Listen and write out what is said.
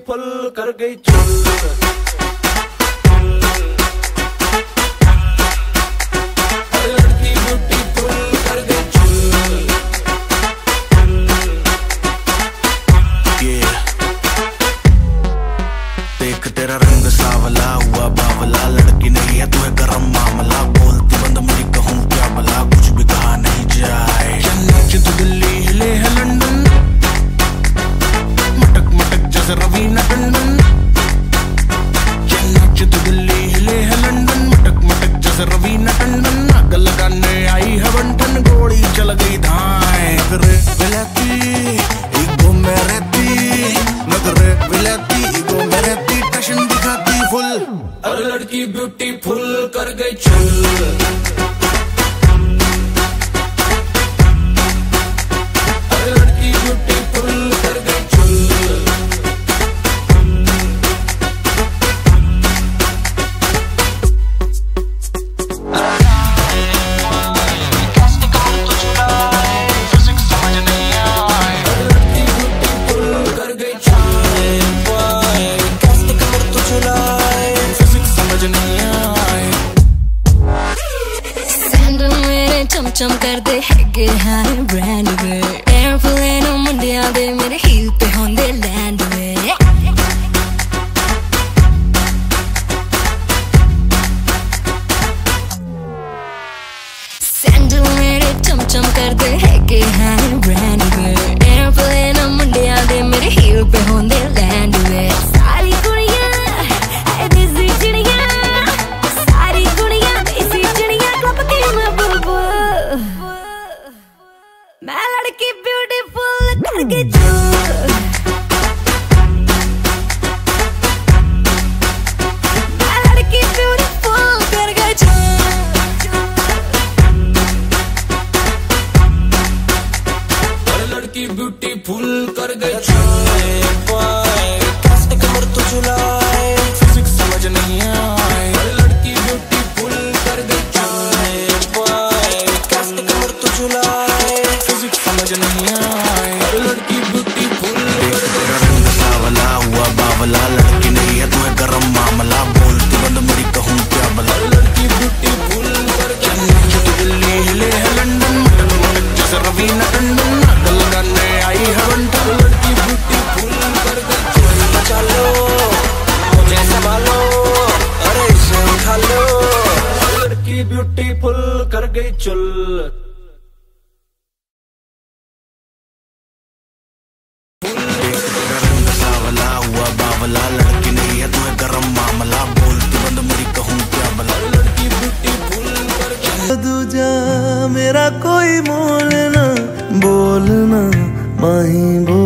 Beautiful कर गई चुल। लड़की ब्यूटीफुल कर गई चुल। देख तेरा रंग सावला हुआ बावला, लड़की नहीं है तू है गरम मामला। बोलती बंद मेरी कहूँ क्या भला, कुछ भी कहा नहीं जाए। चन्नी तो दिल्ली हिले है लंदन, मटक मटक जैसे रवीना टंडन। चन्नी तो दिल्ली हिले है लंदन, मटक मटक जैसे रवीना टंडन। आग लगाने आई है बंटन, गोली चल गई धाए। नगरे विलाती ईगो में रहती, नगरे विलाती ईगो में रहती, टशन दिखाती फुल। अरे लड़की ब्यूटीफुल कर गई चुल। चम कर दे हैगे हाय ब्रांड वे, एयरप्लेन मुंडिया दे मेरे हील पे होंदे लैंड वे। सैंडल मेरे चम चम कर दे हैगे हाय ब्रांड वे, एयरप्लेन मुंडिया दे मेरे हील पे होंदे लैंड वे। सारी कुड़ियां है देसी चिड़ियां, सारी कुड़ियां देसी चिड़ियां, क्लब की मैं बुलबुल। मैं लड़की ब्यूटीफुल कर गई चुल। मैं लड़की ब्यूटीफुल कर गई चुल। लड़की ब्यूटीफुल कर गई चुल। कैसे कमर तो झुलाए, फिजिक्स समझ नहीं आए। लड़की ब्यूटीफुल कर गई चुल। कैसे कमर तो झुलाए, फिजिक्स समझ नहीं आए। लड़की ब्यूटीफुल तेरा रंग सावला हुआ बावला, लड़की नहीं है तू है गरम मामला। बोलती बंद मेरी कहूँ क्या भला, लड़की ब्यूटीफुल कर गई। चन्नी तो दिल्ली हिले है लंदन, मटक मटक जैसे रवीना टंडन। आग लगाने आई है बंटन, लड़की ब्यूटीफुल कर गई चुल। बचा लो मुझे संभालो, अरे इसे उठा लो। लड़की ब्यूटीफुल कर गई चुल। लड़की नहीं है तू है गरम मामला। बोलती बंद मेरी कहूँ क्या भला, लड़की ब्यूटीफुल कर गई। दूजा मेरा कोई मोल ना बोलना माही बोल।